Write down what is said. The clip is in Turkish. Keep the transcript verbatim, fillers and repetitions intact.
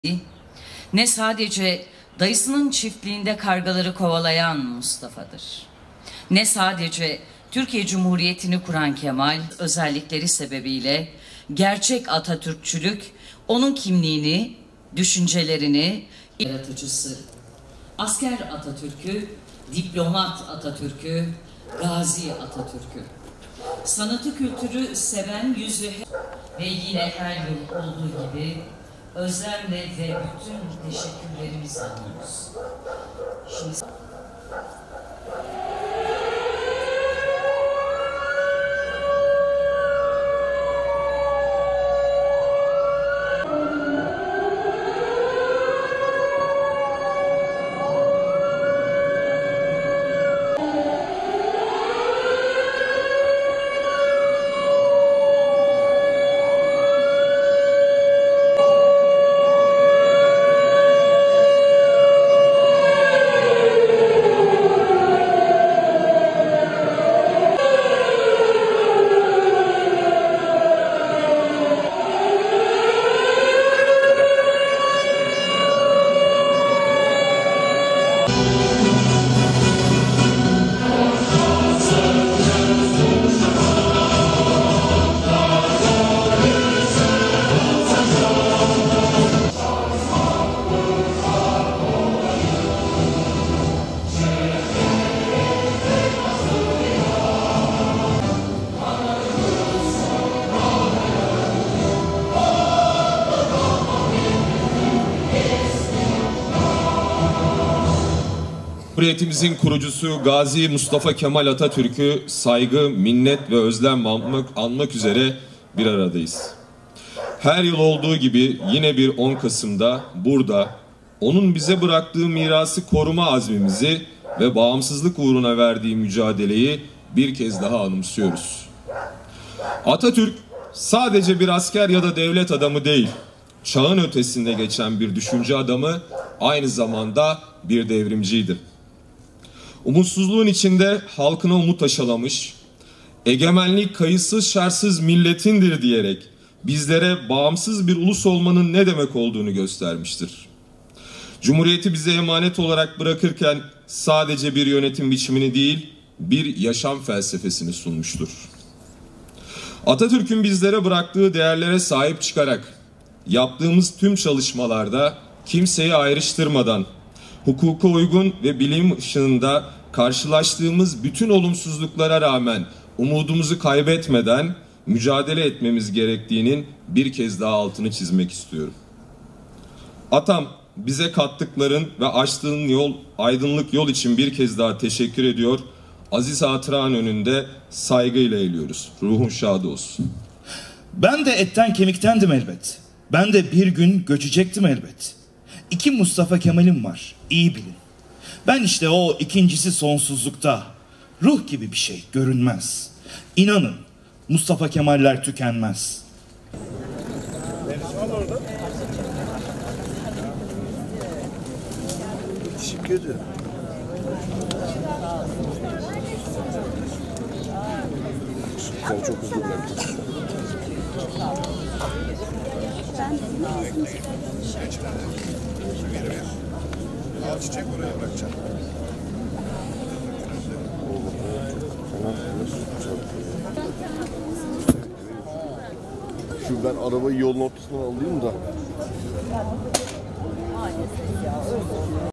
ne sadece dayısının çiftliğinde kargaları kovalayan Mustafa'dır. Ne sadece Türkiye Cumhuriyeti'ni kuran Kemal özellikleri sebebiyle gerçek Atatürkçülük onun kimliğini, düşüncelerini, yaratıcısı. Asker Atatürk'ü, diplomat Atatürk'ü, gazi Atatürk'ü. Sanatı kültürü seven yüzü ve yine her yıl olduğu gibi özlemle ve bütün teşekkürlerimizi alıyoruz. Şimdi... Cumhuriyetimizin kurucusu Gazi Mustafa Kemal Atatürk'ü saygı, minnet ve özlem anmak, anmak üzere bir aradayız. Her yıl olduğu gibi yine bir on Kasım'da burada onun bize bıraktığı mirası koruma azmimizi ve bağımsızlık uğruna verdiği mücadeleyi bir kez daha anımsıyoruz. Atatürk sadece bir asker ya da devlet adamı değil, çağın ötesinde geçen bir düşünce adamı, aynı zamanda bir devrimciydi. Umutsuzluğun içinde halkına umut aşılamış, egemenlik kayıtsız şartsız milletindir diyerek bizlere bağımsız bir ulus olmanın ne demek olduğunu göstermiştir. Cumhuriyeti bize emanet olarak bırakırken sadece bir yönetim biçimini değil, bir yaşam felsefesini sunmuştur. Atatürk'ün bizlere bıraktığı değerlere sahip çıkarak yaptığımız tüm çalışmalarda kimseyi ayrıştırmadan, hukuka uygun ve bilim ışığında karşılaştığımız bütün olumsuzluklara rağmen umudumuzu kaybetmeden mücadele etmemiz gerektiğinin bir kez daha altını çizmek istiyorum. Atam, bize kattıkların ve açtığın yol, aydınlık yol için bir kez daha teşekkür ediyor. Aziz hatıran önünde saygıyla eğiliyoruz. Ruhun şad olsun. Ben de etten kemiktendim elbet. Ben de bir gün göçecektim elbet. İki Mustafa Kemal'im var, iyi bilin. Ben işte o ikincisi sonsuzlukta. Ruh gibi bir şey görünmez. İnanın, Mustafa Kemaller tükenmez. Teşekkür ederim. Sen çok hızlı bıraktın. Al çiçek oraya bırakacağım. Şu ben arabayı yolun ortasından alayım da.